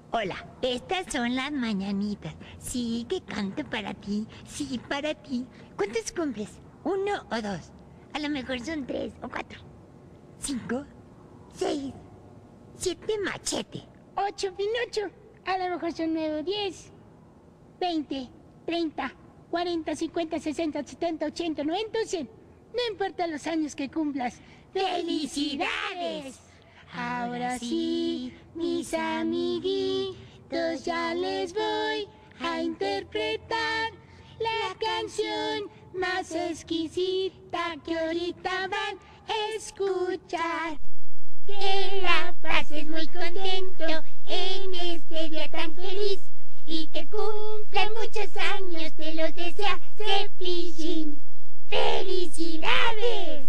Hola, estas son las mañanitas. Sí, que canto para ti. Sí, para ti. ¿Cuántos cumples? ¿1 o 2? A lo mejor son 3 o 4. 5, 6, 7 machete. 8 Pinocho. A lo mejor son 9 o 10. 20, 30, 40, 50, 60, 70, 80, 90, 100. No importa los años que cumplas. ¡Felicidades! Ahora sí, mis amiguitos, ya les voy a interpretar la canción más exquisita que ahorita van a escuchar. Que la pases muy contento en este día tan feliz y que cumplan muchos años, te los desea Cepillín. ¡Felicidades!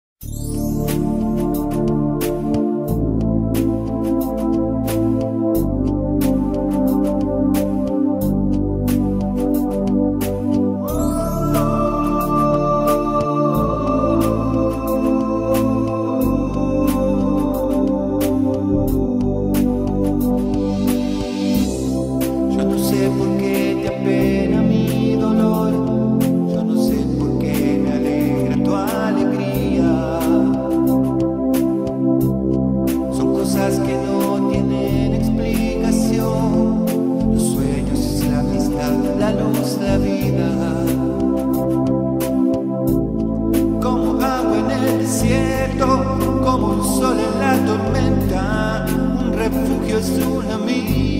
Como un sol en la tormenta, un refugio es un amigo.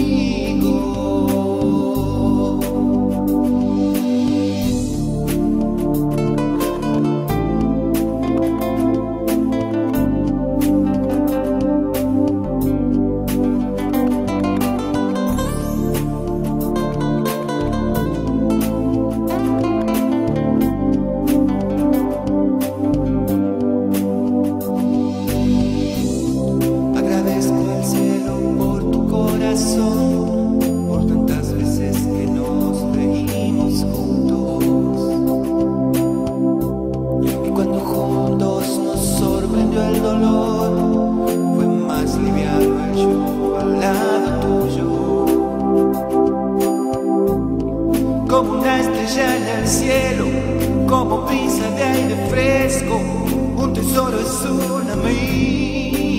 Por tantas veces que nos reímos juntos, y cuando juntos nos sorprendió el dolor, fue más liviano el yo al lado tuyo. Como una estrella en el cielo, como brisa de aire fresco, un tesoro es un amigo.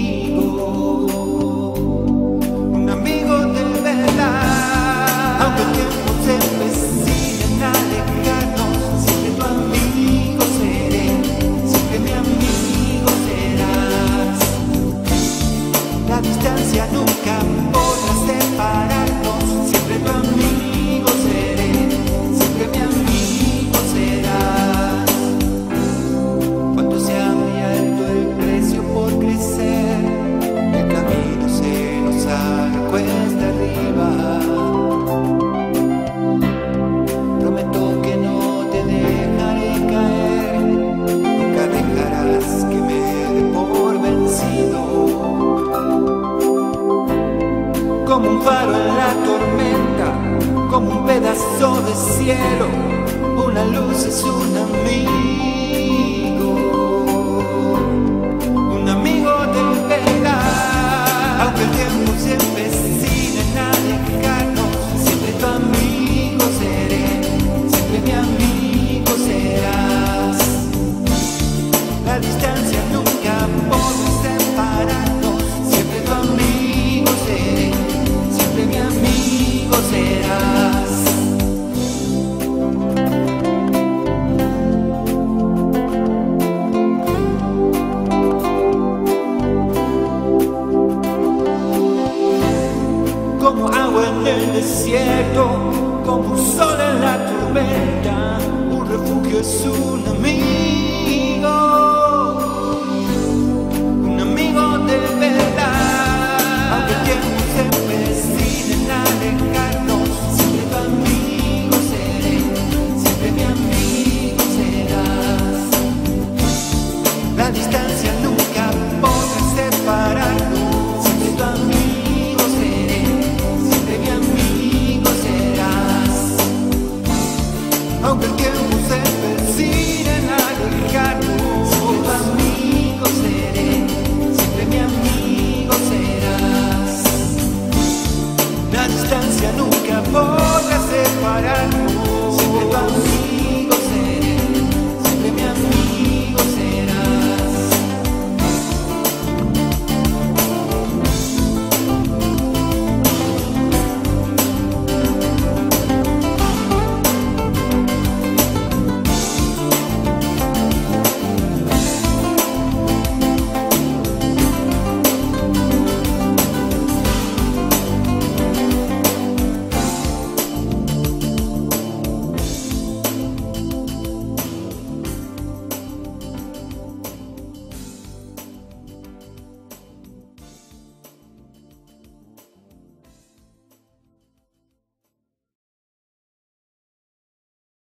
Aunque el tiempo se empeñe en alejarnos, siempre tu amigo seré, siempre mi amigo serás. La distancia nunca podrá separarnos, siempre tu amigo seré, siempre mi amigo serás. Cuando se ha muy alto el precio por crecer, el camino se nos haga cuesta arriba. Como un faro en la tormenta, como un pedazo de cielo, una luz es un amigo de verdad. Aunque el tiempo se empeñe en alejarnos, siempre tu amigo seré, siempre mi amigo serás. La distancia nunca podrá separarnos, siempre tu amigo seré, siempre mi amigo serás. Como agua en el desierto, como un sol en la tormenta, un refugio es un amigo. Un amigo de verdad. Aunque el tiempo se empeñe en alejarnos, siempre tu amigo seré, siempre mi amigo serás. La distancia nunca podrá separarnos, siempre tu amigo seré, siempre mi amigo serás. Aunque el tiempo se empeñe en alejarnos, para el mundo. Siempre tu amigo